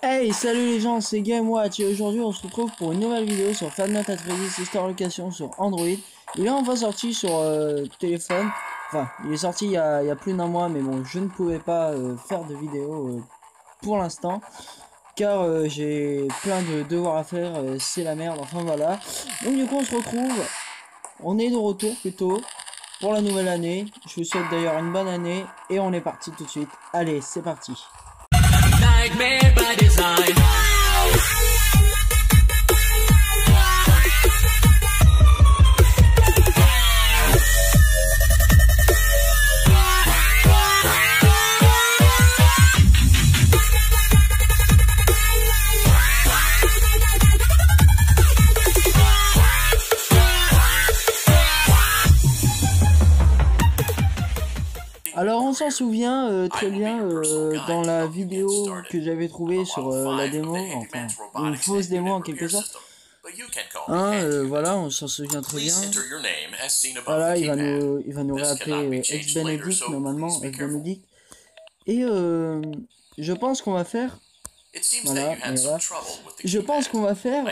Hey, salut les gens, c'est GameWatch et aujourd'hui on se retrouve pour une nouvelle vidéo sur Five Nights at Freddy's Sister Location sur Android. Il est enfin sorti sur téléphone, enfin il est sorti il y a plus d'un mois, mais bon je ne pouvais pas faire de vidéo pour l'instant car j'ai plein de devoirs à faire, c'est la merde, enfin voilà. Donc du coup on se retrouve, on est de retour plutôt pour la nouvelle année. Je vous souhaite d'ailleurs une bonne année et on est parti tout de suite. Allez, c'est parti. Nightmare by design. Alors on s'en souvient très bien dans la vidéo que j'avais trouvée sur la démo, enfin une fausse démo en quelque sorte. Voilà, on s'en souvient très bien. Voilà, il va nous réappeler Ex-Benedict normalement, Ex-Benedict. Et je pense qu'on va faire, voilà, je pense qu'on va faire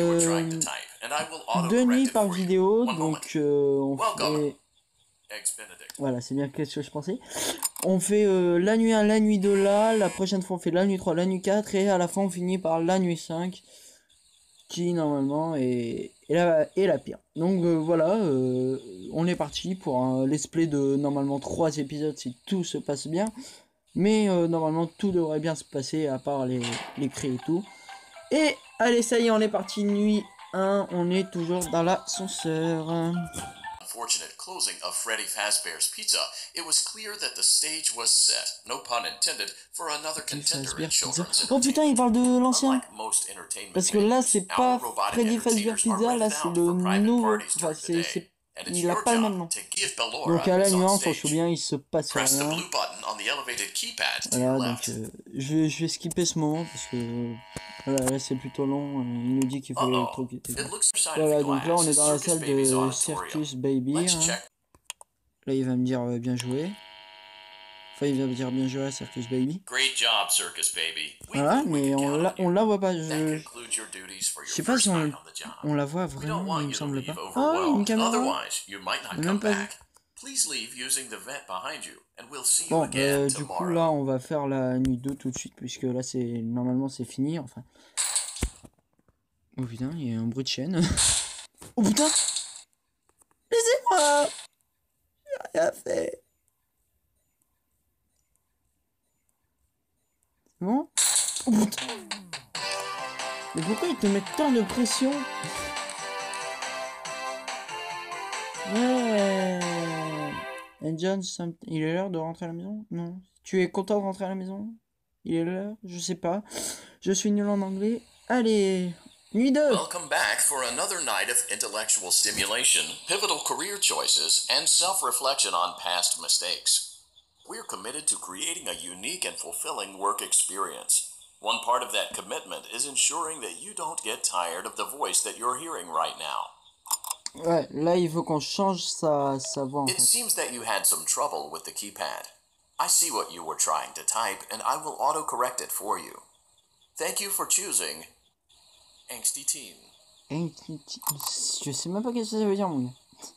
2 nuits par vidéo, donc on fait... Voilà, c'est bien ce que je pensais. On fait la nuit 1, la nuit 2 là, la prochaine fois on fait la nuit 3, la nuit 4, et à la fin on finit par la nuit 5, qui normalement est la pire. Donc voilà, on est parti pour un let's play de normalement 3 épisodes si tout se passe bien. Mais normalement tout devrait bien se passer à part les cris et tout. Et allez, ça y est, on est parti, nuit 1, on est toujours dans l'ascenseur. Unfortunate closing of Freddy Fazbear's Pizza, it was clear that the stage was set, no pun intended, for another contender in children's Oh putain, il parle de l'ancien. Unlike most entertainment Parce que là, venues, c'est our pas robotic Freddy Fazbear entertainers are Pizza, là rented c'est out le for private nouveau. parties Enfin, during the day, and it's il a your pas le même job nom. to give Bellora Donc à la is nuit 1, on on s'en stage. souvient, il se passe Press the rien. blue button on the elevated keypad to Voilà, your donc left. je vais skipper ce moment parce que voilà, là c'est plutôt long. Il nous dit qu'il faut électrocuter. It looks side of Voilà, the donc là on est glass, dans la Circus salle Baby's de auditorium. Circus Baby. Let's Hein. check. Là il va me dire bien joué. Enfin il va me dire bien joué à Circus Baby. Great job, Circus Baby. We Voilà, knew we mais could count on on you. la voit pas. That concludes your duties for Je your sais pas first si night on the job. on la voit We don't vraiment, want il me you to semble leave pas. Ah, une overwhelmed. caméra. Otherwise, you might not Même come pas vu. back. Please leave using the vent behind you, and we'll see you Bon, again du coup tomorrow. là on va faire la nuit 2 tout de suite puisque là c'est normalement c'est fini enfin. Oh putain, il y a un bruit de chaîne. Oh putain. Laissez-moi. J'ai rien fait. C'est bon? Oh putain. Mais pourquoi ils te mettent tant de pression? Ouais. And John, il est l'heure de rentrer à la maison? Non. Tu es content de rentrer à la maison? Il est l'heure? Je sais pas. Je suis nul en anglais. Allez. Nuit 2. Welcome back for another night of intellectual stimulation, pivotal career choices, and self-reflection on past mistakes. We're committed to creating a unique and fulfilling work experience. One part of that commitment is ensuring that you don't get tired of the voice that you're hearing right now. Ouais, là il faut qu'on change sa voix en It fait. seems that you had some trouble with the keypad. I see what you were trying to type, and I will auto-correct it for you. Thank you for choosing Angsty Teen. Je sais même pas qu'est-ce que ça veut dire mon gars.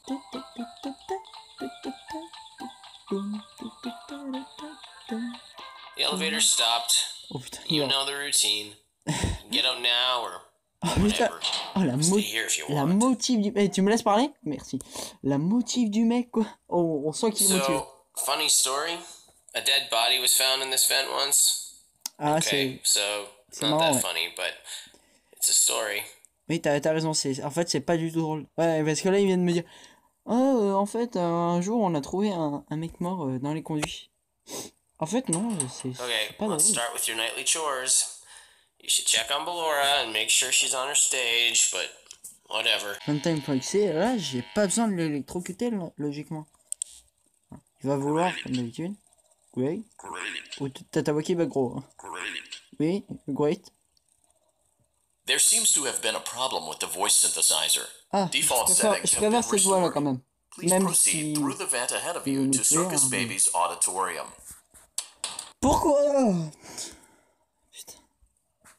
The elevator stopped. Oh putain, You know the routine. Get out now or oh putain. whatever. Oh la Stay here if you want. motive du... Eh, tu me laisses parler? Merci. La motive du mec quoi. Oh, on sent qu'il est motivé. So, funny story. A dead body was found in this vent once. Ah Okay, so not marrant, that ouais. funny, but it's a story. Oui, t'as raison, en fait c'est pas du tout drôle. Ouais, parce que là il vient de me dire oh, en fait un jour on a trouvé un mec mort dans les conduits. En fait non, c'est Okay, pas drôle. let's start with your nightly chores. You should check on Ballora and make sure she's on her stage, but whatever. Funtime.exe, là j'ai pas besoin de l'électrocuter logiquement. Il va vouloir comme d'habitude. Great. Ou t'as ta voix qui va gros. Hein. Oui, great. There seems to have been a problem with the voice synthesizer. Ah, Default je settings have been préfère cette voix là restored. quand même. Please Même proceed si... through the vent ahead of si vous you me to tuez, Circus hein, Baby's auditorium. Pourquoi? Putain.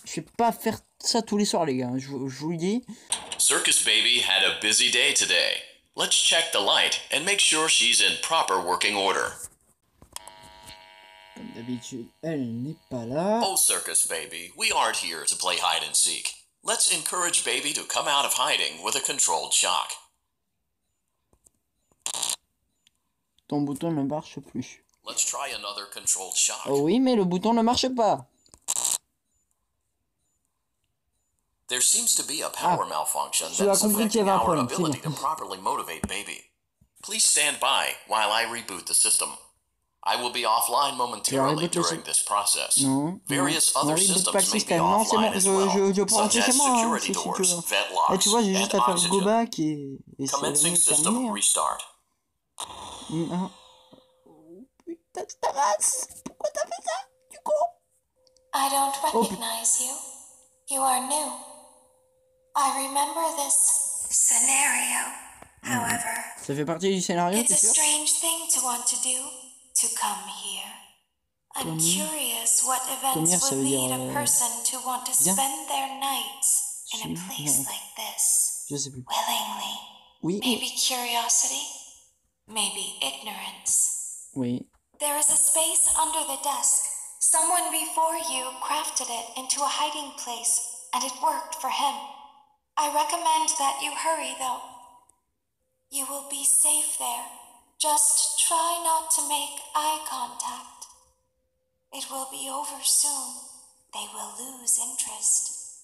Je vais pas faire ça tous les soirs, les gars. Je vous le dis. Circus Baby had a busy day today. Let's check the light and make sure she's in proper working order. Comme d'habitude, elle n'est pas là. Oh, Circus Baby, we aren't here to play hide and seek. Let's encourage Baby to come out of hiding with a controlled shock. Ton bouton ne marche plus. Let's try another controlled shock. Oh oui, mais le bouton ne marche pas. There seems to be a power malfunction tu as that's compris qu'il y affecting avait un our problème, c'est ability bien. to properly motivate Baby. Please stand by while I reboot the system. I will be offline momentarily during this process. Non, Various non, other reboot systems pas le may be système. Non, c'est bon, offline as well, je peux such rentrer chez as moi, hein, security si tu doors, veux. vent Et locks, tu vois, j'ai juste and à faire go oxygen. back et c'est Commencing system terminé. restart. Non. Oh, putain de ta race. Pourquoi t'as fait ça, du con? I don't recognize you. You are new. I remember this scenario. However, Ça fait partie du scénario, it's t'es a sûr? strange thing to want to do, to come here. I'm curious what events ça would veut lead dire, a person to want to viens. spend their nights in a Suis, place viens. like this. Je sais plus. Willingly. Oui, Maybe curiosity, maybe ignorance. oui. There is a space under the desk. Someone before you crafted it into a hiding place, and it worked for him. I recommend that you hurry, though. You will be safe there. Just try not to make eye contact. It will be over soon. They will lose interest.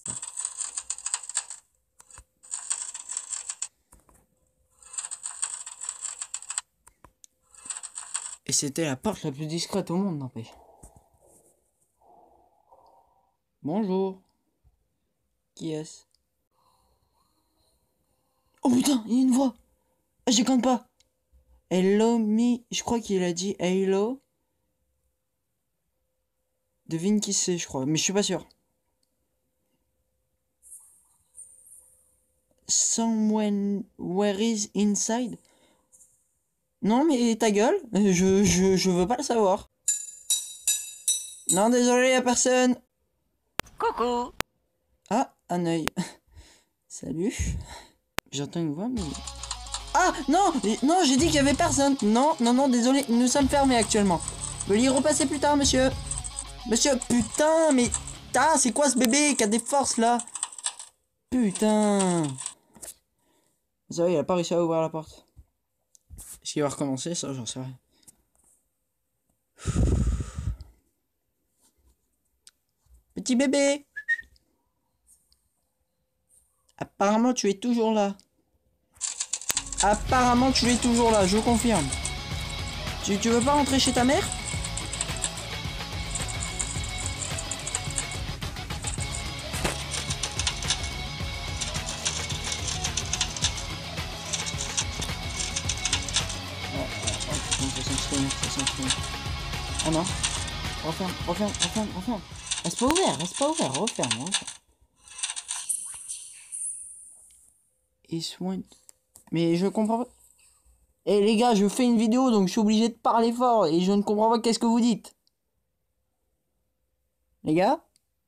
Et c'était la porte la plus discrète au monde, n'empêche. Bonjour. Qui est-ce? Oh putain, il y a une voix. Ah, je compte pas. Hello me. Je crois qu'il a dit hello. Devine qui c'est, je crois. Mais je suis pas sûr. Someone where is inside? Non mais ta gueule, je veux pas le savoir. Non désolé, y'a personne. Coucou. Ah, un œil. Salut. J'entends une voix mais... Ah non, non, j'ai dit qu'il y avait personne. Non, non, non, désolé, nous sommes fermés actuellement. Veuillez repasser plus tard, monsieur. Monsieur, putain, mais... Ah, c'est quoi ce bébé qui a des forces là? Putain. Ça va, il a pas réussi à ouvrir la porte. Est-ce qu'il va recommencer ça? J'en sais rien. Petit bébé. Apparemment tu es toujours là. Apparemment tu es toujours là, je confirme. Tu veux pas rentrer chez ta mère? Ah non. Referme. Reste pas ouvert, referme. Et soin. Mais je comprends pas. Eh les gars, je fais une vidéo donc je suis obligé de parler fort et je ne comprends pas qu'est-ce que vous dites. Les gars?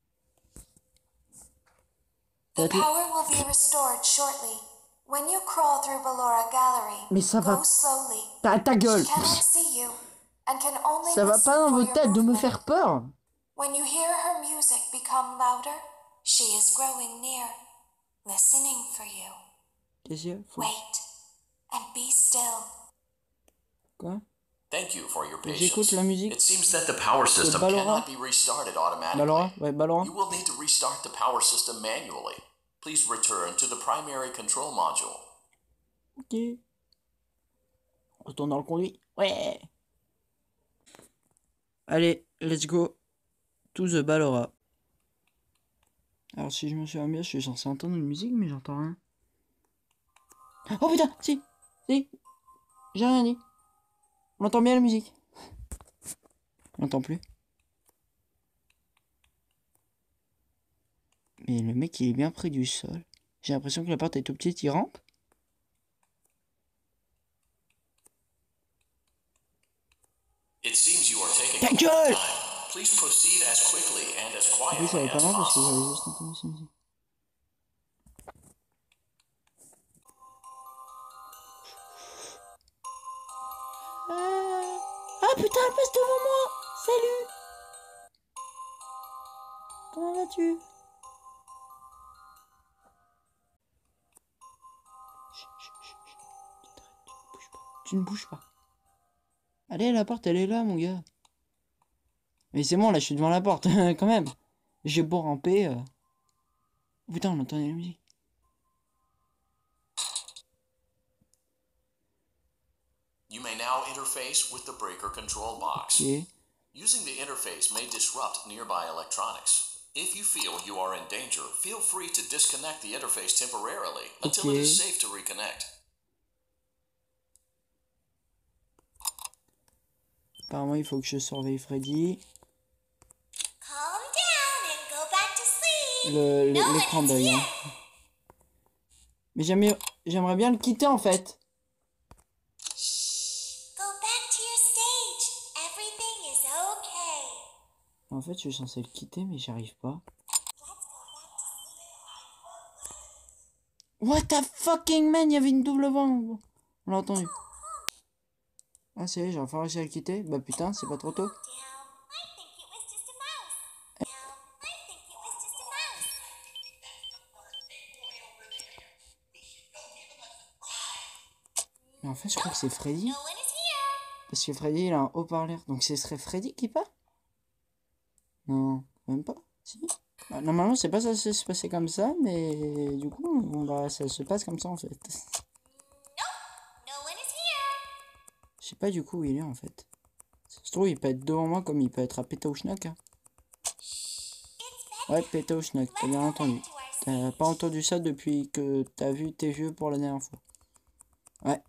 The power will be restored shortly. When you crawl through Ballora Gallery, Mais ça va. go slowly. Ta gueule. She cannot see you and can only Ça va listen pas dans for vos your têtes de me movement. faire peur. When you hear her music become louder, she is growing near, listening for you. Qu'est-ce qu'il y a? Wait and be still. Quoi? Thank you for your J'écoute patience. la musique. It seems that the power system Ballora. cannot be restarted automatically. Ballora? Ouais, Ballora. You will need to restart the power system manually. Please return to the primary control module. Ok. On retourne dans le conduit. Ouais. Allez, let's go. To the Ballora. Alors si je me souviens bien, je suis censé entendre une musique, mais j'entends rien. Oh putain, si. J'ai rien dit. On entend bien la musique. On n'entend plus. Mais le mec, il est bien près du sol. J'ai l'impression que la porte est tout petite, il rentre. It seems you are taking Ta a long gueule! time. Please proceed as quickly and as Oui, ça va quietly pas as mal parce que j'avais possible. juste entendu ça aussi. Ah putain, elle passe devant moi. Salut. Comment vas-tu? Tu ne bouges pas. Allez, la porte, elle est là, mon gars. Mais c'est bon, là, je suis devant la porte, quand même. J'ai beau ramper. Oh, putain, on entendait la musique. You may now interface with the breaker control box. Ok. Using the interface may disrupt nearby electronics. If you feel you are in danger, feel free to disconnect the interface temporarily until it is safe to reconnect. Apparemment, il faut que je surveille Freddy. Calm down and go back to sleep. L'écran d'œil. Hein. Mais j'aimerais bien le quitter en fait. Go back to your stage. Everything is okay. En fait, je suis censé le quitter, mais j'y arrive pas. What the fucking man, il y avait une double vent. On l'a entendu. Ah, c'est vrai, j'ai enfin réussi à le quitter. Bah putain, c'est pas trop tôt. Mais en fait, je crois que c'est Freddy. Parce que Freddy, il a un haut-parleur. Donc ce serait Freddy qui part? Non, même pas. Si. Bah, normalement, c'est pas ça se passer comme ça, mais du coup, bah, ça se passe comme ça en fait. Je sais pas du coup où il est en fait. Ça se trouve, il peut être devant moi comme il peut être à Pétaouchnak. Hein. Ouais, Pétaouchnak, t'as bien entendu. T'as pas entendu ça depuis que t'as vu tes vieux pour la dernière fois. Ouais.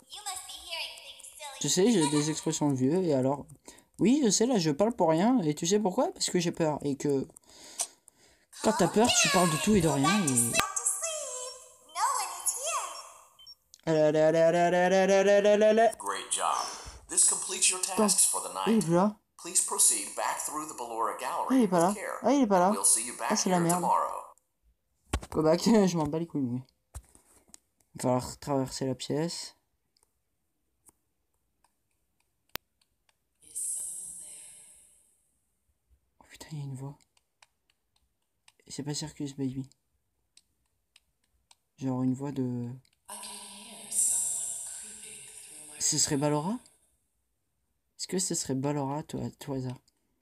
Tu sais, j'ai des expressions de vieux et alors... Oui, je sais, là, je parle pour rien. Et tu sais pourquoi? Parce que j'ai peur. Et que... Quand t'as peur, tu parles de tout et de rien. Et... Allez, allez, allez, allez, allez, allez, allez, allez, allez, allez. Great job. This completes your tasks for the Il est night. plus là. Please proceed back through the Ballora Ah, Gallery il est pas là. with care. Ah, il est pas là. We'll see you Ah, back c'est la here merde. tomorrow. Go back, je m'en bats les couilles. Oui. Il va falloir traverser la pièce. Oh putain, il y a une voix. Et c'est pas Circus Baby. Genre une voix de... Ce serait Ballora? Est-ce que ce serait Ballora, toi, à tout hasard?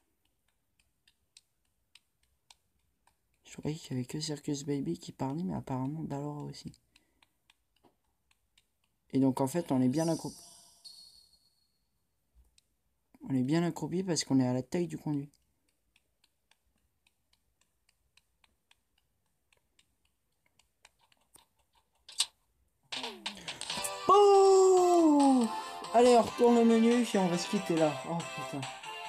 Je croyais qu'il y avait que Circus Baby qui parlait, mais apparemment Ballora aussi. Et donc en fait, on est bien accroupi. On est bien accroupi parce qu'on est à la taille du conduit. Oh! Allez, on retourne au menu et on va se quitter là. Oh putain.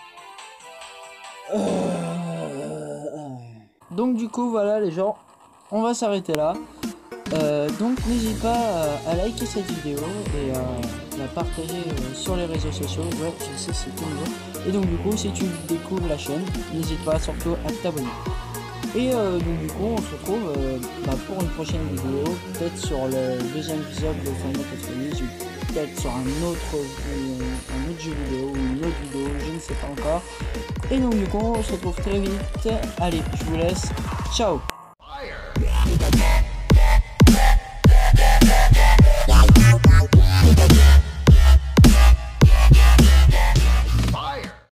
Donc du coup, voilà les gens, on va s'arrêter là. Donc n'hésite pas à liker cette vidéo et à la partager sur les réseaux sociaux. Ouais, je sais, c'est tout nouveau. Et donc du coup, si tu découvres la chaîne, n'hésite pas surtout à t'abonner. Et donc du coup, on se retrouve pour une prochaine vidéo, peut-être sur le deuxième épisode de Final Fantasy, ou peut-être sur un autre jeu vidéo ou une autre vidéo, je ne sais pas encore. Et donc du coup, on se retrouve très vite. Allez, je vous laisse. Ciao.